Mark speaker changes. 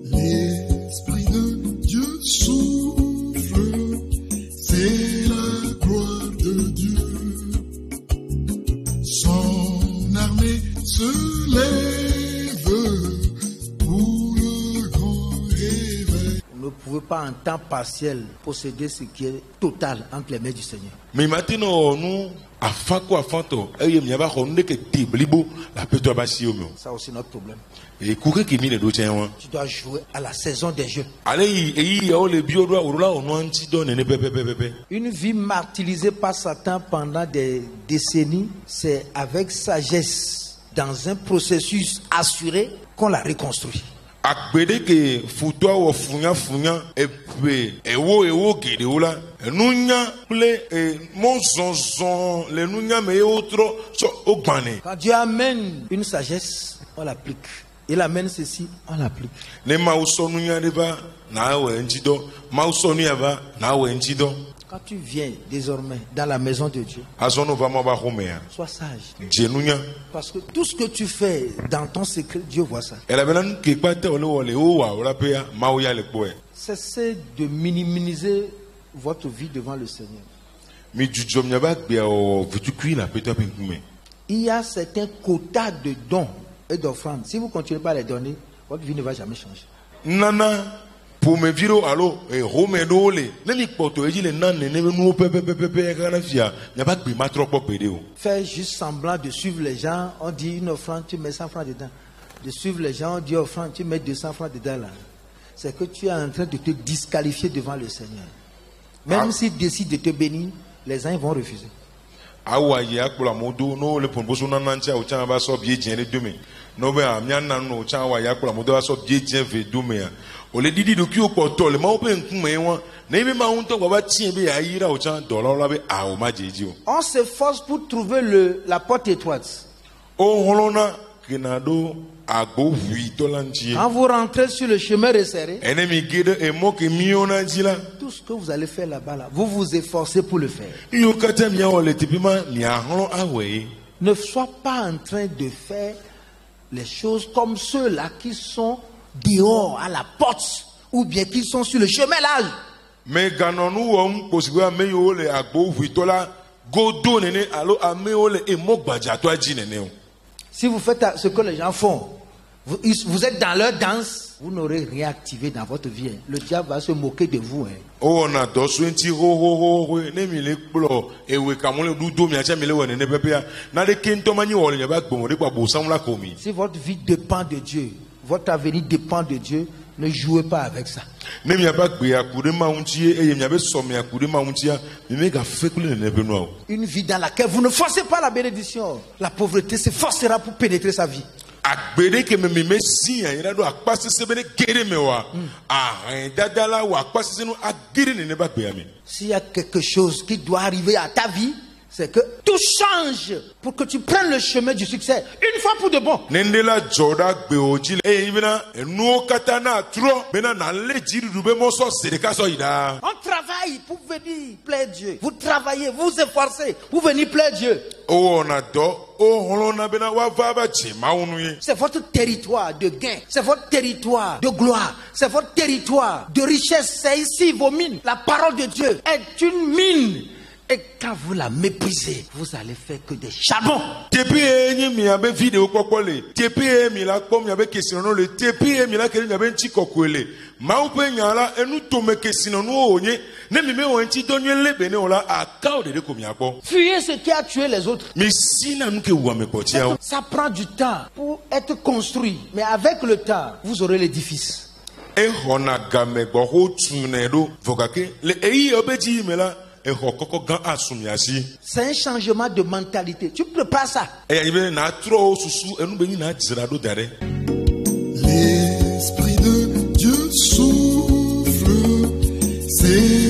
Speaker 1: L'Esprit de Dieu souffle, c'est la gloire de Dieu. Son armée se lève pour le grand réveil.
Speaker 2: Vous ne pouvez pas en temps partiel posséder ce qui est total entre les mains du Seigneur.
Speaker 3: Mais maintenant, nous, à Fako, à Fanto, il y a pas de téblibo, la peut-être pas si
Speaker 2: Ça aussi notre problème.
Speaker 3: et courir qui mine de tien.
Speaker 2: Tu dois jouer à la saison des jeux.
Speaker 3: Allez, il y a les bio droits ou là, on a un petit don et pépé.
Speaker 2: Une vie martyrisée par Satan pendant des décennies, c'est avec sagesse, dans un processus assuré, qu'on la reconstruit.
Speaker 3: Akbede que futoa ou funya et puis ewo gedeola nunya ple mon zonzon le nunya me autre so ogbane.
Speaker 2: Quand Dieu amène une sagesse, on l'applique. Il amène ceci, on l'applique.
Speaker 3: Ne mauso nunya deba na we njido mauso nunya ba na we njido.
Speaker 2: Quand tu viens désormais dans la maison de Dieu,
Speaker 3: Azono vraiment ba homea.
Speaker 2: sois sage.
Speaker 3: Jenunya.
Speaker 2: Parce que tout ce que tu fais dans ton secret, Dieu voit ça.
Speaker 3: Elle avait nan ke pate ole o wa ola pe mauya le poe.
Speaker 2: Cessez de minimiser votre vie devant le Seigneur.
Speaker 3: Mi jujom nya ba gbe o vutu kui la pete pinkume.
Speaker 2: Il y a certains quotas de dons et d'offrandes. Si vous continuez pas à les donner, votre vie ne va jamais changer.
Speaker 3: Nana pour me viro allo e homedo le ne mi poto eji le nan ne nu pepe kana fia nya ba gbe ma trop pede o.
Speaker 2: Faire juste semblant de suivre les gens, on dit une offrande, tu mets 100 francs dedans. De suivre les gens, on dit offrande, tu mets 200 francs dedans là. C'est que tu es en train de te disqualifier devant le Seigneur. Même s'il décide de te bénir, les gens vont refuser.
Speaker 3: Awa ya kula modo no le pomboso nanancha o chan ba so bie jene deme. No be amia nan no chan wa ya kula modo ba so bie jene ve dome ya. O le didi do ki o poto le ma o pe nkume won. Na ibe ma unto ba tie be ya yira o chan dollar la be a o ma jeji o.
Speaker 2: On s'efforce pour trouver la porte étroite.
Speaker 3: O holona kenado agbo hui dolanji.
Speaker 2: Quand vous rentrez sur le chemin resserré,
Speaker 3: Enemi gede e mo ke miona jila.
Speaker 2: tout ce que vous allez faire là-bas, là, vous vous efforcez pour le faire.
Speaker 3: Yo kata mi o le tipima mi ahon awe.
Speaker 2: Ne sois pas en train de faire les choses comme ceux-là qui sont dehors à la porte ou bien qui sont sur le chemin là.
Speaker 3: Me ganonu won posigwa me yo le agbo hui tola godo nene alo ame o le e mo gbaja to aji nene o.
Speaker 2: Si vous faites ce que les gens font, vous êtes dans leur danse, vous n'aurez rien activé dans votre vie. Le diable va se moquer de vous.
Speaker 3: Oh, na do swenti ho ne mi le kplo ewe kamole du do mi acha mi le woni ne pepe ya na de kento mani wole ya ba gbomo de pa bo sam la komi.
Speaker 2: Si votre vie dépend de Dieu, votre avenir dépend de Dieu, ne jouez pas avec ça.
Speaker 3: Ne mi ba gbe ya kude ma unti e mi abe so mi ya kude ma unti ya mi me ga fekule ne be no.
Speaker 2: Une vie dans laquelle vous ne forcez pas la bénédiction, la pauvreté se forcera pour pénétrer sa vie.
Speaker 3: Agbede ke me si ya ira do akpase se bene gere me wa dadala wa akpase se no agire ne ba gbe ya mi.
Speaker 2: S'il y a quelque chose qui doit arriver à ta vie, c'est que tout change pour que tu prennes le chemin du succès une fois pour de bon.
Speaker 3: Nendela joda gbe oji e ibina enu katana tro bena na le jiru be mo so sedeka so ida.
Speaker 2: On travaille pour venir plaire Dieu. Vous travaillez, vous efforcez pour venir plaire Dieu.
Speaker 3: Oh na do oh holona bena wa va ba chima unu yi.
Speaker 2: C'est votre territoire de gain, c'est votre territoire de gloire, c'est votre territoire de richesse. C'est ici vos mines. La parole de Dieu est une mine. Et quand vous la méprisez, vous allez faire que des charbons.
Speaker 3: Tepi enyi mi abe vidéo kokole. Tepi mi la kom mi abe questionno le. Tepi mi la kele mi abe nchi kokwele. Ma upe nyala enu tome questionno onye. Ne mi me onchi donye le bene ola akao de ko mi abo.
Speaker 2: Fuyez ce qui a tué les autres.
Speaker 3: Mi sina nuke wa me kotia.
Speaker 2: Ça prend du temps pour être construit. Mais avec le temps, vous aurez l'édifice.
Speaker 3: E hona game gbo ho tune do vogake. Le eyi obeji me la.
Speaker 2: C'est un changement de mentalité. Tu prépares ça.
Speaker 1: L'Esprit de Dieu souffle, c'est